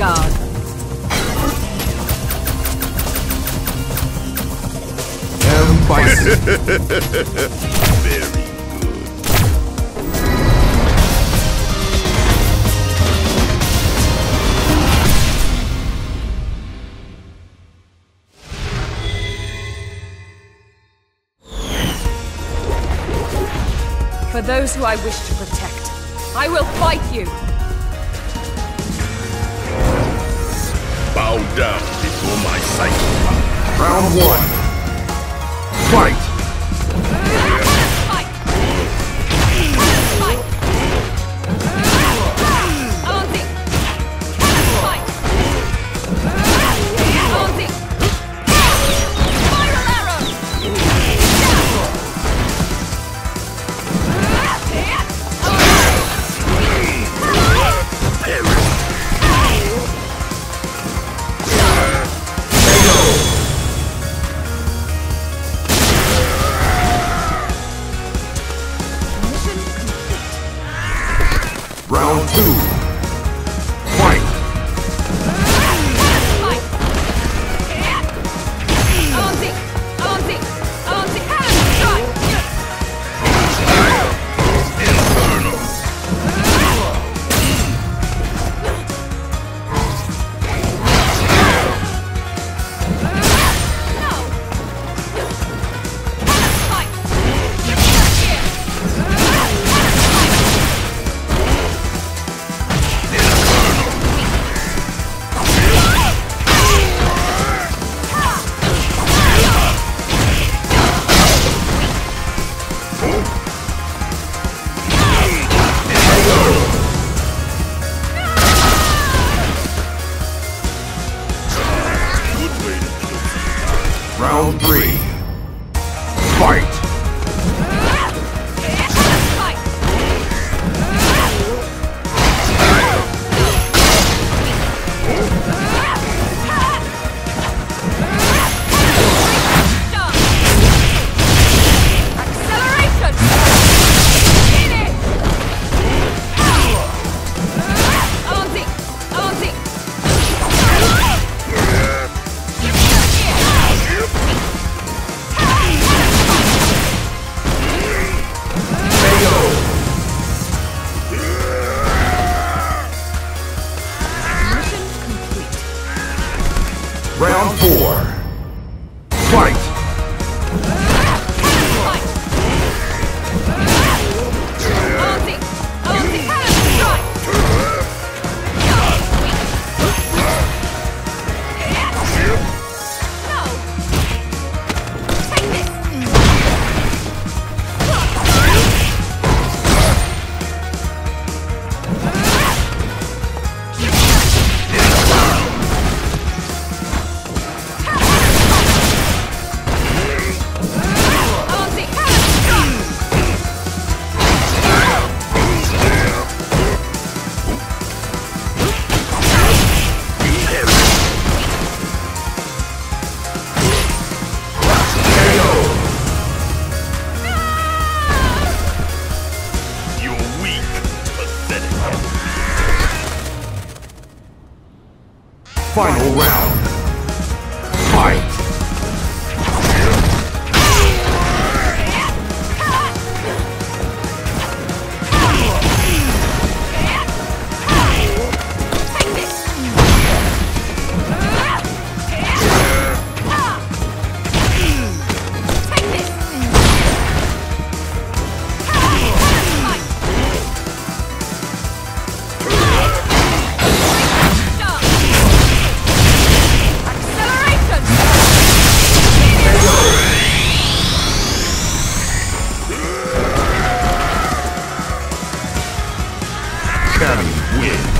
guard. M. Bison. Very good. For those who I wish to protect, I will fight you! Bow down before my sight. Round 1. Fight! Fight! Fight! Anzi! Fight! Anzi! Spiral arrow! Round 2. Fight! Fight! Anzi! Anzi! Anzi! Strike! Infernal. Round 3. Fight! Round 4. Fight! Final round. Fight! Cammy wins.